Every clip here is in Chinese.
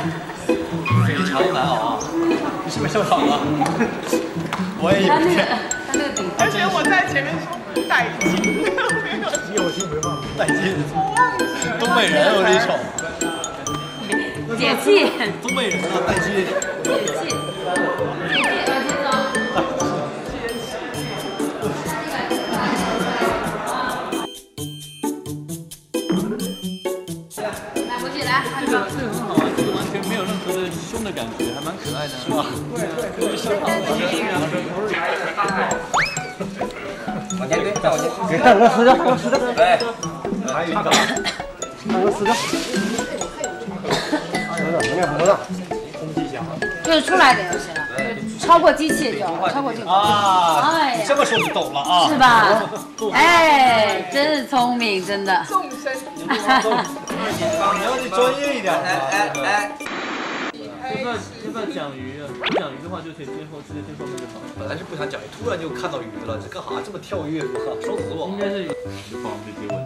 非常难熬啊！你是不是受伤了？我也有点。 而且我在前面说带劲， 我听没放。 带劲。东北人有这首。 解气。 东北人啊，带劲。 解气。来，国际来， 这个很好啊，这个完全没有任何的凶的感觉，还蛮可爱的，是吧？对，就是香港的往前推，再往前。 给大哥撕掉，大哥撕掉。 哎， 还有一个， 大哥撕掉。不大。 就是出来点就行了，超过机器就超过就。 啊！ 哎呀， 这么说就懂了啊， 是吧？哎，真是聪明，真的。 众生。 你要你专业一点哎。 要不要讲鱼啊？不讲鱼的话，就可以直接后面就好了。本来是不想讲鱼，突然就看到鱼了，这干啥这么跳跃嘛？烧死我！应该是就放这接吻，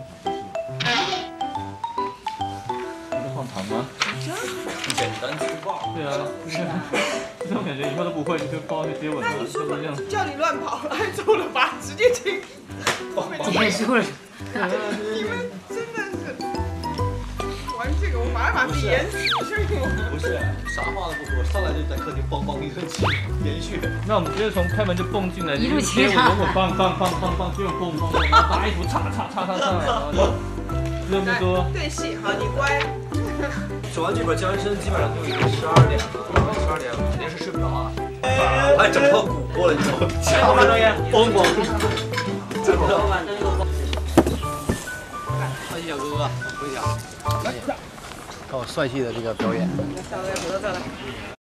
你在放糖吗？ 简单粗暴。 对啊，这种感觉以后都不会，就放去接吻了，就这样。 叫你乱跑，挨揍了吧？直接进。 结束了。 你们真的是玩这个，我马上把自己演死去。 不是，啥话都不说，上来就在客厅梆梆一顿起，连续。那我们直接从开门就蹦进来， 一路接接他， 梆，接吻蹦，然后打一幅叉，然后就这么多。 对戏，好，你乖。 写完剧本，健完身，基本上就已经12点了，12点肯定是睡不着啊。我还整套鼓过了，你知道吗？前面那个梆梆，真的。帅气小哥哥，回家。看我帅气的这个表演。 小哥，回到这来。